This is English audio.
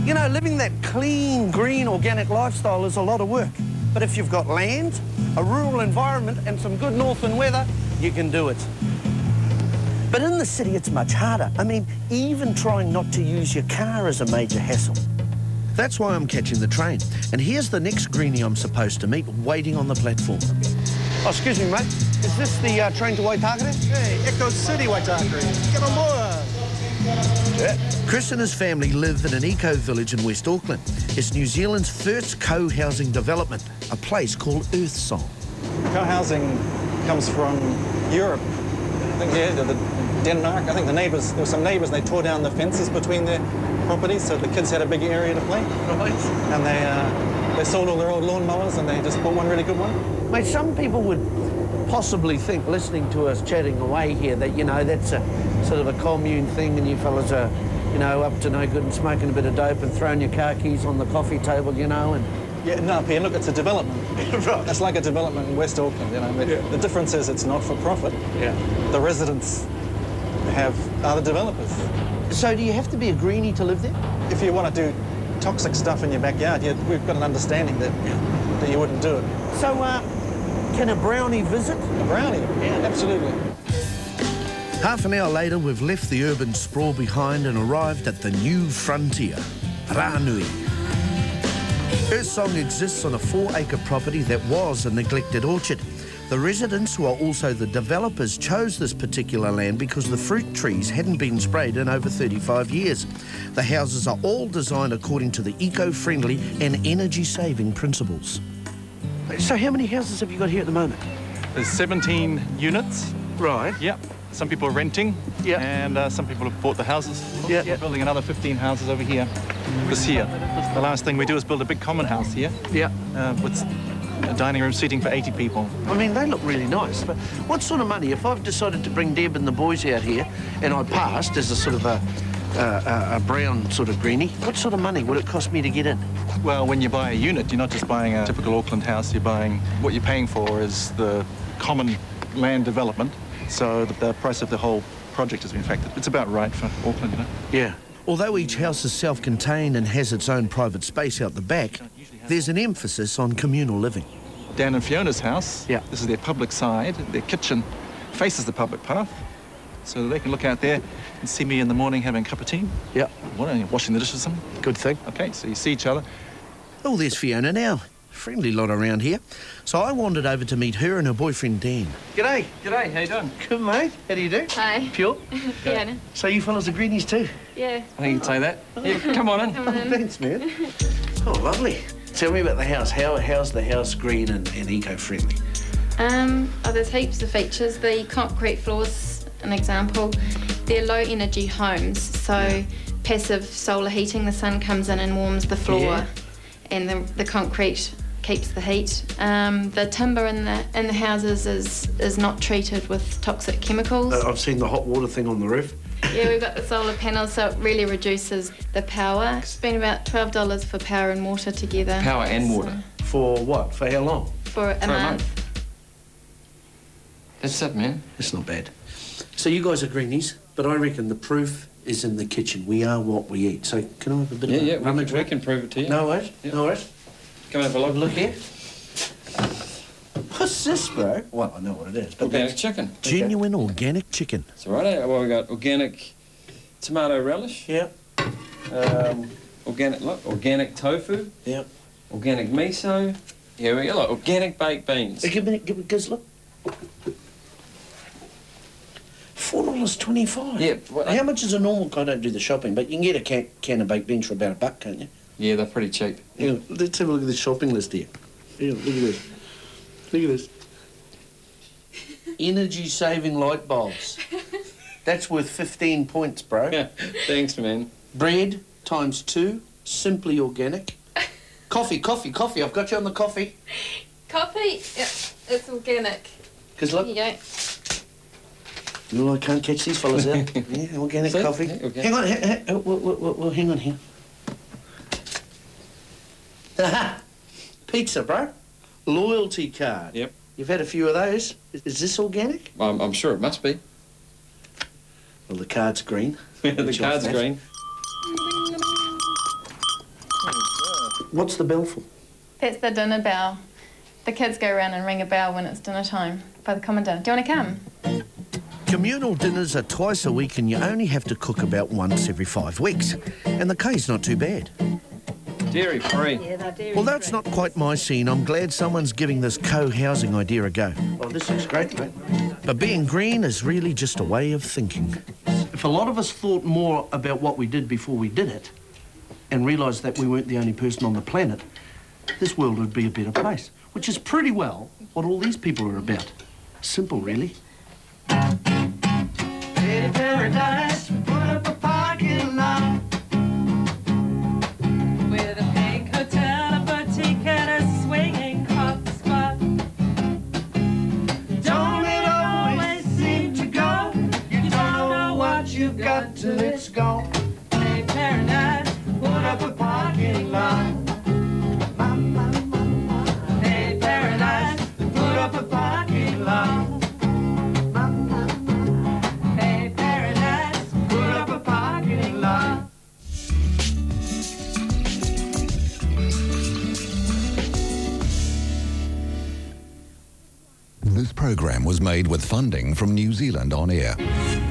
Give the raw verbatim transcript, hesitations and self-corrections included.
You know, living that clean, green, organic lifestyle is a lot of work. But if you've got land, a rural environment and some good northern weather, you can do it. But in the city, it's much harder. I mean, even trying not to use your car is a major hassle. That's why I'm catching the train. And here's the next greenie I'm supposed to meet waiting on the platform. Oh, excuse me, mate. Is this the uh, train to Waitakere? Hey, Echo City, Waitakere. Get on board. Yeah. Chris and his family live in an eco-village in West Auckland. It's New Zealand's first co-housing development, a place called Earthsong. Co-housing comes from Europe. I think, yeah, the, the Denmark. I think the neighbours, there were some neighbours, and they tore down the fences between their properties, so the kids had a big area to play. Right. And they, uh, they sold all their old lawnmowers, and they just bought one really good one. Mate, some people would possibly think, listening to us chatting away here, that, you know, that's a sort of a commune thing and you fellas are, you know, up to no good and smoking a bit of dope and throwing your car keys on the coffee table, you know, and... Yeah, no, Pio, look, it's a development. Right. It's like a development in West Auckland, you know. Yeah. The difference is it's not for profit. Yeah. The residents have other developers. So do you have to be a greenie to live there? If you want to do toxic stuff in your backyard, yeah, we've got an understanding that, yeah, that you wouldn't do it. So, uh, can a brownie visit? A brownie? Yeah, absolutely. Half an hour later, we've left the urban sprawl behind and arrived at the new frontier, Ranui. Earthsong exists on a four-acre property that was a neglected orchard. The residents, who are also the developers, chose this particular land because the fruit trees hadn't been sprayed in over thirty-five years. The houses are all designed according to the eco-friendly and energy-saving principles. So how many houses have you got here at the moment? There's seventeen units. Right. Yep. Some people are renting. Yeah. And uh, some people have bought the houses. Yeah. We're building another fifteen houses over here this year. The last thing we do is build a big common house here. Yeah. Uh, with a dining room seating for eighty people. I mean, they look really nice, but what sort of money, if I've decided to bring Deb and the boys out here and I passed as a sort of a, a, a brown sort of greenie, what sort of money would it cost me to get in? Well, when you buy a unit, you're not just buying a typical Auckland house, you're buying, what you're paying for is the common land development, so the, the price of the whole project has been factored. It's about right for Auckland, you know? Yeah. Although each house is self-contained and has its own private space out the back, there's an emphasis on communal living. Dan and Fiona's house, yeah, this is their public side. Their kitchen faces the public path, so they can look out there and see me in the morning having a cup of tea. Yeah. What, are you washing the dishes or something? Good thing. Okay, so you see each other. Oh, there's Fiona now. Friendly lot around here. So I wandered over to meet her and her boyfriend, Dan. G'day. G'day, how you doing? Good, mate. How do you do? Hi. Pure? Fiona. So you fellas are greenies too? Yeah. I think you can say that. Yeah, come on in. Come on in. Oh, thanks, man. Oh, lovely. Tell me about the house. How, how's the house green and, and eco-friendly? Um, oh, there's heaps of features. The concrete floors, an example, they're low-energy homes, so passive solar heating, the sun comes in and warms the floor, yeah, and the, the concrete keeps the heat. Um, the timber in the in the houses is is not treated with toxic chemicals. Uh, I've seen the hot water thing on the roof. Yeah, we've got the solar panels, so it really reduces the power. It's been about twelve dollars for power and water together. Power and water? So for what? For how long? For a, for month. a month. That's it, man. It's not bad. So you guys are greenies, but I reckon the proof is in the kitchen. We are what we eat. So can I have a bit yeah, of a yeah, rummage? we, we can prove it to you. No worries, yeah. no worries. Come and have a look. Look here. What's this, bro? Well, I know what it is. But organic chicken. Genuine okay. organic chicken. That's right. Eh? Well, we got organic tomato relish. Yeah. Um, organic, look, organic tofu. Yeah. Organic miso. Here we go. Look, organic baked beans. Hey, give me, give me, give look. Four dollars twenty-five. Yeah. Well, how much is a normal? I don't do the shopping, but you can get a can, can of baked beans for about a buck, can't you? Yeah, they're pretty cheap. Hang on, let's have a look at the shopping list here. Hang on, look at this. Look at this. Energy-saving light bulbs. That's worth fifteen points, bro. Yeah, thanks, man. Bread times two, simply organic. Coffee, coffee, coffee. I've got you on the coffee. Coffee, yeah, it's organic. Because look. Here you go. No, I can't catch these fellas out. Yeah, organic See? coffee. Yeah, organic. Hang on, ha, ha, oh, well, well, well, hang on here. Aha! Pizza, bro. Loyalty card. Yep. You've had a few of those. Is, is this organic? I'm, I'm sure it must be. Well, the card's green. The card's green. What's the bell for? That's the dinner bell. The kids go around and ring a bell when it's dinner time by the common dinner. Do you want to come? Communal dinners are twice a week and you only have to cook about once every five weeks. And the pay's not too bad. Dairy free. Yeah, they're dairy Well, that's not quite my scene. I'm glad someone's giving this co-housing idea a go. Oh, this looks great, mate. But being green is really just a way of thinking. If a lot of us thought more about what we did before we did it and realised that we weren't the only person on the planet, this world would be a better place, which is pretty well what all these people are about. Simple, really. Pretty paradise, put up a parking lot. With a pink hotel, a boutique, and a swinging coffee spot. Don't it always seem to go? You don't know what you've got till it's gone. Hey, paradise, Put up a parking lot. hey, paradise, Put up a parking lot. hey, paradise. Put up a parking lot. This program was made with funding from New Zealand On Air.